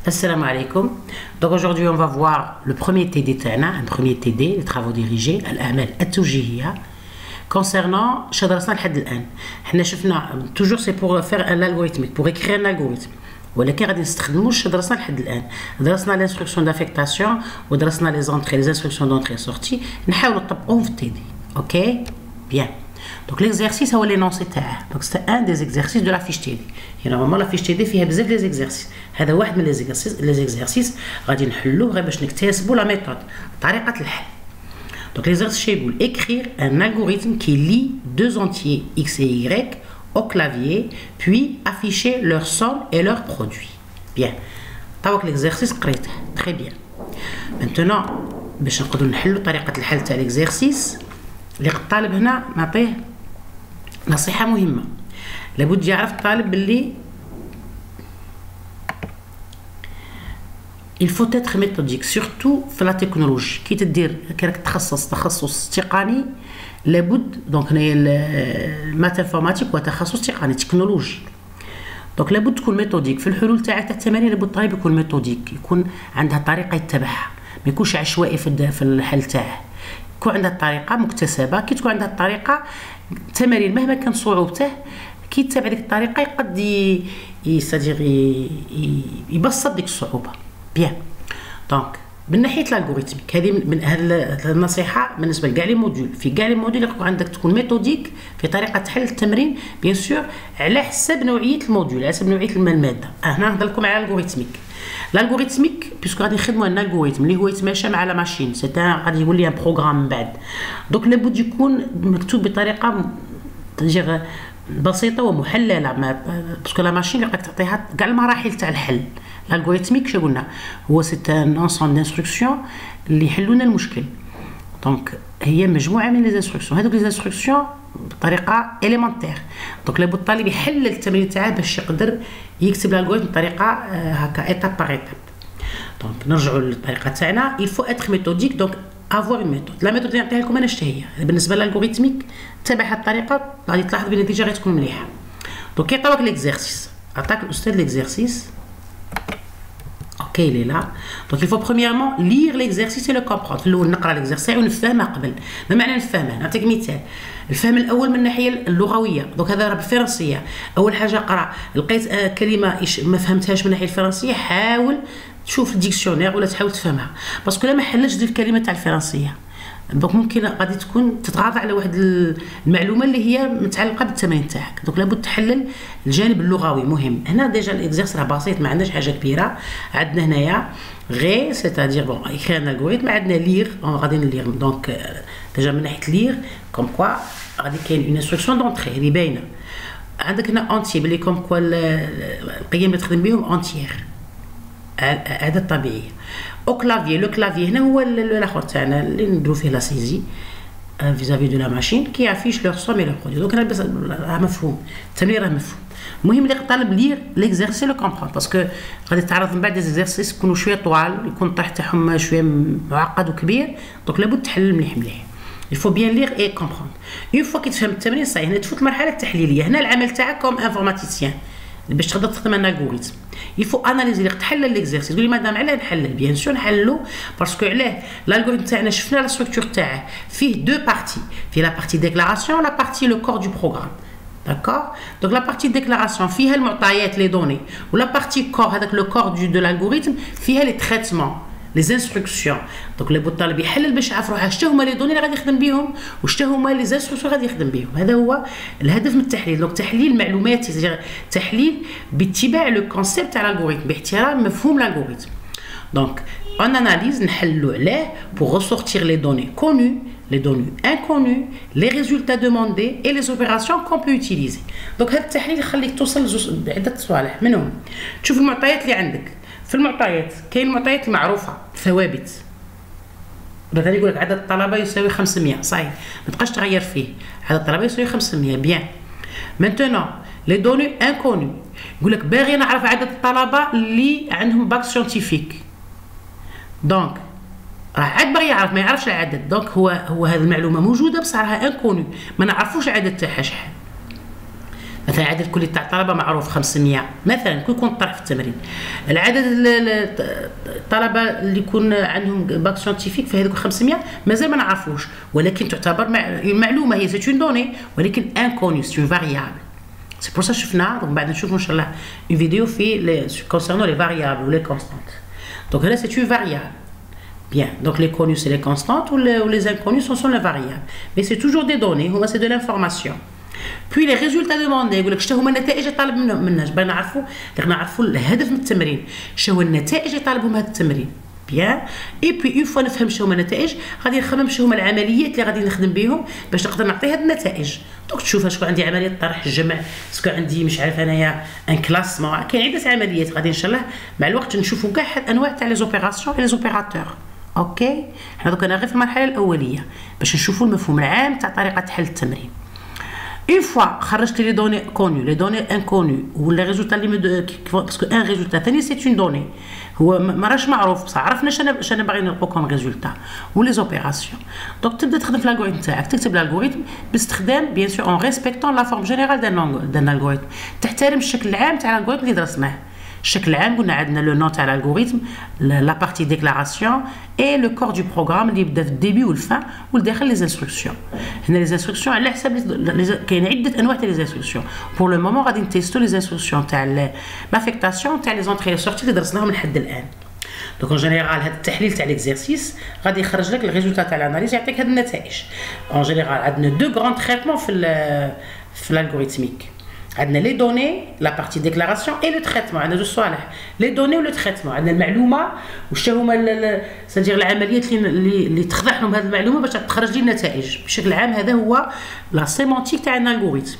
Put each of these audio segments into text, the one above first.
Assalamu alaikum. Donc aujourd'hui on va voir le premier TD تاعنا, un premier TD, les travaux dirigés, الأعمال التوجيهية concernant شدرسنا لحد الآن. حنا شفنا toujours c'est pour faire un algorithmique, pour écrire un algorithme. ولكن غادي نستخدموا شدرسنا لحد الآن. درسنا l'instruction d'affectation ودرسنا les entrées, les instructions d'entrée et sortie. نحاولوا نطبقوهم في الTD. OK? Bien. Donc l'exercice هو l'énoncé تاعه. Donc c'est un des exercices de la fiche TD. Et normalement la fiche TD فيها بزاف les exercices. هذا واحد من les exercices غادي نحلوه غير باش نكتسبوا la méthode, طريقة الحل. Donc l'exercice يقول écrire un algorithme qui lie deux entiers x et y au clavier puis afficher leur somme et leur produit. Bien. طاوك l'exercice قريته. Très bien. Maintenant باش نقدروا نحلوا طريقة الحل تاع l'exercice اللي الطالب هنا نعطيه نصيحة مهمة. لابد يعرف الطالب باللي il faut être méthodique surtout في لا تكنولوجي. كي تدير كي راك تخصص تقني لابد دونك هنايا المات انفورماتيك هو تخصص تقني تكنولوجي. دونك لابد تكون ميثوديك في الحلول تاعك تاع التمارين. لابد الطالب يكون ميثوديك, يكون عندها طريقة يتبعها, ما يكونش عشوائي في الحل تاعه. يكون عندها الطريقة مكتسبة. كي تكون عندها الطريقة التمارين مهما كان صعوبته كي تتبع ديك الطريقة يقد يبسط ديك الصعوبة. بيان. دونك من ناحيه الالغوريثميك هذه من النصيحه بالنسبه لكاع لي موديول. في كاع لي موديول يكون عندك تكون ميثوديك في طريقه حل التمرين بيان سور على حسب نوعيه الموديول, على حسب نوعيه الماده. هنا نهضر لكم على الالغوريثميك. الالغوريثميك بيسكو غادي نخدموا ان الالغوريثم اللي هو يتماشى مع لا ماشين, سي غادي يولي ان بروغرام من بعد. دونك لابد يكون مكتوب بطريقه تجي بسيطه ومحلله, باسكو لا ماشين اللي راك تعطيها كاع المراحل تاع الحل. الالغوريثميك شنو قلنا هو سي ان انسون دانستركسيون اللي يحلوا لنا المشكل. دونك هي مجموعه من لي انستركسيون. هذوك لي انستركسيون بطريقه اليمونتير. دونك لابد الطالب يحل التمرين تاعه باش يقدر يكتب الالغوريثم بطريقه هكا ايتاب باغ ايتاب. دونك نرجعوا للطريقه تاعنا. il faut être méthodique donc avoir une méthode. لا ميثود اللي نعطيها لكم انا شتا هي بالنسبه للالغوريثميك تبع هذه الطريقه غادي تلاحظ بان النتيجه غتكون مليحه. دونك كيعطيوك ليكزارسيس, عطاك الاستاذ ليكزارسيس. OK, il est là. Donc il faut premièrement lire l'exercice et le comprendre. في الأول نقرأ l'exercice ونفهمه قبل. ما معنى نفهمه؟ نعطيك مثال. الفهم الأول من الناحية اللغوية. دونك هذا راه بالفرنسية. أول حاجة قرأ لقيت كلمة ما فهمتهاش من الناحية الفرنسية, حاول تشوف الديكسيونير ولا تحاول تفهمها. باسكو لا ما حلتش ديك الكلمة تاع الفرنسية. دونك ممكن غادي تكون تتغاضى على واحد المعلومه اللي هي متعلقه بالتمرين تاعك. دونك لابد تحلل الجانب اللغوي مهم. هنا ديجا الاكزرسيس راه بسيط, ما عندناش حاجه كبيره. عندنا هنايا غير سيتادير بون ايكري ان الغوريثم, عندنا لير غادي نلير. دونك ديجا من ناحيه لير كوم كوا غادي كاين اون انستركسيون دونطري اللي باينه. عندك هنا اونتي بلي كوم كوا القيم اللي تخدم بهم اونتيير اعداد طبيعيه. او كلافيي, لو كلافيي هنا هو الاخر تاعنا اللي نديرو فيه لا سيزي فيزافي دو لا ماشين كي افيش لوغ سوم اي لوغ برودوي. دونك بس راه مفهوم, التمرين راه مفهوم. المهم اللي الطالب لير ليكزارسي لو كومبرون, باسكو غادي تعرض من بعد ديزيكزارسيس يكونوا شويه طوال, يكون الطرح تاعهم شويه معقد وكبير. دونك لابد تحلل مليح مليح. il faut bien lire et comprendre. une fois كي تفهم التمرين صحيح هنا تفوت المرحله التحليليه. هنا العمل تاعك كوم انفورماتيسيان باش تقدر تخدم ان الغوريثم. il faut analyser تحلل ليكزارسيس. تقولي مادام علاه نحلل؟ بيان سور نحلو باسكو علاه الالغوريثم تاعنا شفنا لا ستركتور تاعه فيه دو بارتي, فيه لا بارتي ديكلاراسيون لا بارتي لو كور دو بروغرام. داكور. دونك لا بارتي ديكلاراسيون فيها المعطيات لي دوني, ولا بارتي كور هذاك لو كور دو الالغوريثم فيها لي تريتمون لي انستركسيون. دونك لابد الطالب يحلل باش يعرف روحه شتا هما لي دوني اللي غادي يخدم بهم وشتا هما لي انستركسيون غادي يخدم بهم. هذا هو الهدف من التحليل. دونك تحليل معلوماتي, تحليل باتباع لو كونسيبت تاع الالغوريثم, باحترام مفهوم الالغوريثم. دونك اون اناليز نحلو عليه pour ressortir les données connues, les données inconnues, les résultats demandés et les opérations qu'on peut utiliser. دونك هذا التحليل يخليك توصل لعده صوالح. منهم تشوف المعطيات اللي عندك. في المعطيات كاين المعطيات المعروفه ثوابت. مثلا يقول لك عدد الطلبه يساوي 500 صحيح, ما تبقاش تغير فيه. عدد الطلبه يساوي 500 بيان. مانتونون لي دوني انكوني, يقول لك باغي نعرف عدد الطلبه اللي عندهم باك سيونتيفيك. دونك راه عاد باغي يعرف, ما يعرفش العدد. دونك هو هذه المعلومه موجوده بصح راها انكوني, ما نعرفوش العدد تاعها شحال. مثلا العدد الكلي تاع الطلبه معروف 500 مثلا، كي يكون طرح في التمرين. العدد الطلبه اللي يكون عندهم باك سيانتيفيك في هذوك 500 مازال ما نعرفوش، ولكن تعتبر معلومه، هي سي اون دوني ولكن انكونيو، سي اون فاريابل. سي بور سا شفناها، دونك بعد نشوفوا ان شاء الله اون فيديو في كونسيرنون لي فاريابل و لي كونستانت. دونك هنا سي اون فاريابل. Bien, donc les connus c'est les constantes ou les inconnus sont les variables. Mais c'est toujours des données, c'est de l'information. Puis les résultats demandés يقول لك شنو هما النتائج اللي طالب منا، باغي نعرفوا الهدف من التمرين، شنو هو النتائج اللي طالبهم هذا التمرين. بيان اي بي اون فوا نفهم شنو هما النتائج، غادي نخمم شنو هما العمليات اللي غادي نخدم بهم باش نقدر نعطي هاد النتائج. دونك تشوف شكون عندي عمليه طرح الجمع، شكون عندي مش عارف انايا ان كلاسمون، كاين عده عمليات غادي ان شاء الله مع الوقت نشوفوا كاع انواع تاع لي زوبيراسيون اي لي زوبيراتور. اوكي، حنا دوك انا غير في المرحله الاوليه باش نشوفوا المفهوم العام تاع طريقه حل التمرين. اون فوا خرجت لي دوني كونيو لي دوني انكونيو ولا ريزولتا اللي باسكو ان ريزولتا ثاني سي اون دوني هو ما راش معروف بصح عرفنا شنو باغي نلقو كوم ريزولتا ولي زوبيراسيون. دونك تبدا تخدم في الالغوريثم تاعك، تكتب الالغوريثم باستخدام بيان سور اون ريسبكتون لا فورم جينيرال دان الالغوريثم، تحترم الشكل العام تاع الالغوريثم اللي درسناه. الشكل العام قلنا عندنا لو نون تاع الالغوريثم، لا بارتي ديكلاراسيون اي لو كور دو بروغرام اللي يبدا في الديبي والفان والداخل لي انستركسيون. هنا لي انستركسيون على حسب كاين عده انواع تاع لي انستركسيون. بور لو مومون غادي نتيستو لي انستركسيون تاع لافيكتاسيون تاع لي زونتري سورتي اللي درسناهم لحد الان. دونك اون جينيرال هذا التحليل تاع ليكزارسيس غادي يخرج لك الريزولتا تاع الاناليز، يعطيك هاد النتائج. اون جينيرال عندنا دو غران تريتمون في الالغوريثميك. عندنا لي دوني لا بارتي ديكلاراسيون اي لو تريتمون، عندنا جوج صوالح لي دوني و لو تريتمون. عندنا المعلومه واش هما سادير العمليات اللي تخضعهم هذه المعلومه باش تخرج لي النتائج. بشكل عام هذا هو لا سيمانتيك تاع الالغوريثم.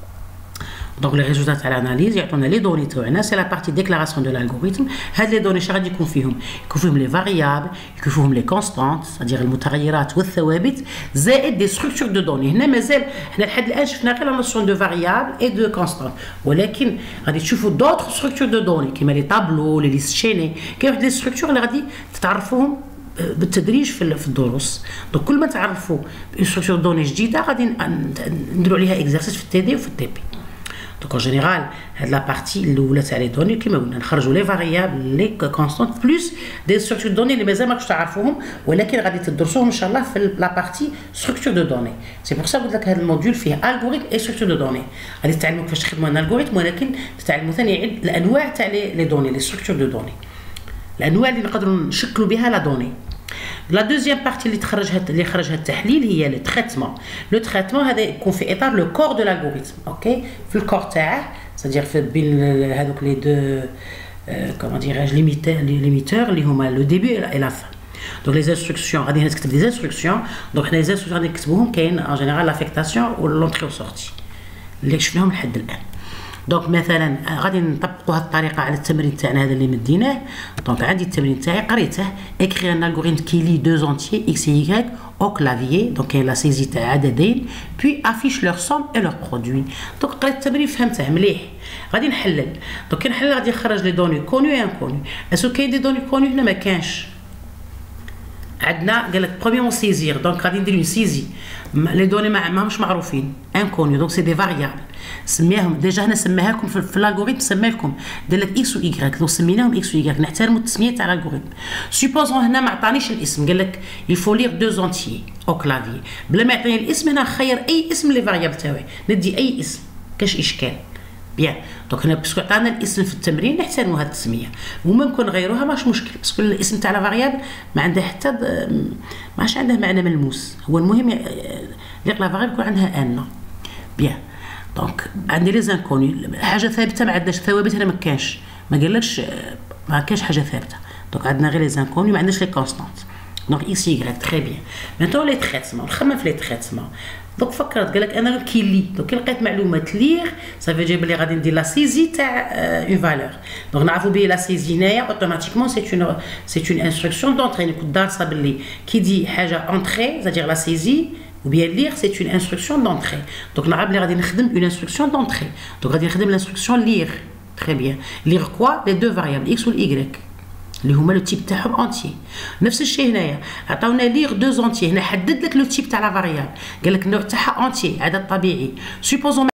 دونك لي ريزولتا تاع الاناليز يعطونا لي دوني تاعنا، سي لا بارتي ديكلاراسيون دو الالغوريثم. هاد لي دوني شنو غادي يكون فيهم؟ يكون فيهم لي فاريابل، يكون فيهم لي كونستانت سادير المتغيرات والثوابت، زائد دي ستركتور دو دوني. هنا مازال حنا لحد الان شفنا غير لا نوسيون دو فاريابل اي دو كونستانت، ولكن غادي تشوفوا دوطخ ستركتور دو دوني كيما لي طابلو لي ليست شيني. كاين واحد لي ستركتور اللي غادي تتعرفوهم بالتدريج في الدروس. دونك كل ما تعرفوا ستركتور دوني جديده غادي نديروا عليها اكزرسيس في التي دي وفي التي بي. دونك اون جينيرال هاد لا بارتي الاولى تاع لي دوني كيما قلنا نخرجوا لي فاريابل لي كونستانت بلوس دي ستركتور دوني اللي مازال ماكش تعرفوهم، ولكن غادي تدرسوهم ان شاء الله في لا بارتي ستركتور دو دوني. سي بور سا قلت لك هذا الموديول فيه الغوريثم اي ستركتور دو دوني، غادي تتعلموا كيفاش تخدموا ان الغوريثم، ولكن تتعلموا ثاني الانواع تاع لي دوني لي ستركتور دو دوني، الانواع اللي نقدروا نشكلوا بها لا دوني. لا دوزيام بارتي اللي خرجها التحليل هي لو تريتمون. لو تريتمون هذا يكون في اطار لو كور دو الالغوريثم. اوكي، في الكور تاعه سادير في بين هذوك لي دو كومون ديراج ليميتور اللي هما لو ديبي اي لا فان. دونك لي انستركسيون غادي نكتب لي انستركسيون. دونك حنا لي انستركسيون غادي نكتبوهم كاين ان جينيرال لافيكتاسيون و لونطري و سورتي اللي شفناهم لحد الان. دونك مثلا غادي نطبقوا هذه الطريقه على التمرين تاعنا هذا اللي مديناه. دونك عندي التمرين تاعي قريته، اكري ان الغوريثم كي لي دو زونتيي اكس اي واي او كلافيي. دونك كاين لا سيزي تاع عددين بوي افيش لور سوم اي لور برودوي. دونك قريت التمرين فهمته مليح، غادي نحلل. دونك كي نحلل غادي نخرج لي دوني كونيو اي انكونيو. اسو كاين دي دوني كونيو هنا ما كانش عندنا، قال لك برومييرمون سيزير. دونك غادي ندير اون سيزي لي دوني ماهمش معروفين انكونيو، دونك سي دي فاريابل سميهم ديجا. هنا سماها لكم في الالغوريثم، سمى لكم دار لك اكس و ايكغيك، دونك سميناهم اكس و ايكغيك، نحترموا التسميه تاع الالغوريثم. سوبوزون هنا ما عطانيش الاسم، قال لك يفو لير دو زونتيي او كلافي، بلا ما يعطيني الاسم هنا نخير اي اسم لي فاريابل تاعي، ندي اي اسم كاش اشكال. بيان، دونك هنا باسكو عطانا الاسم في التمرين نحترموا هذه التسميه، وممكن نغيروها ماشي مشكل، باسكو الاسم تاع لا فاريابل ما عنده حتى ماش عنده معنى ملموس. هو المهم لا فاريابل يكون عندها ان. بيان، دونك عندي لي زانكوني حاجه ثابته، ما عندناش ثوابت هنا، ما كانش ما قالكش ما كانش حاجه ثابته. دونك عندنا غير لي زانكوني، ما عندناش لي كونستانت. دونك اكس يغريك تري بيان. مانتون لي تريتمون، نخمم في لي تريتمون. دونك فكرت قال لك انا كي لي، دونك كي لقيت معلومات ليغ صافي جايب لي غادي ندير لا سيزي تاع اون فالور. دونك نعرفوا بلي لا سيزي هنايا اوتوماتيكمون سي اون انستركسيون دونتري. نكون دارسه بلي كي دي حاجه اونتري سادير لا سيزي ou bien lire c'est une instruction d'entrée. Donc نعرف بلي غادي نخدم une instruction d'entrée. Donc غادي نخدم l'instruction lire. Très bien. Lire quoi? Les deux variables x ou y اللي هما لو تيب تاعهم اونتي. نفس الشيء هنايا عطاونا ليغ دو زونتي، هنا حدد لك لو تيب تاع لا فاريابل، قال لك النوع تاعها اونتي عدد طبيعي. سوبوزون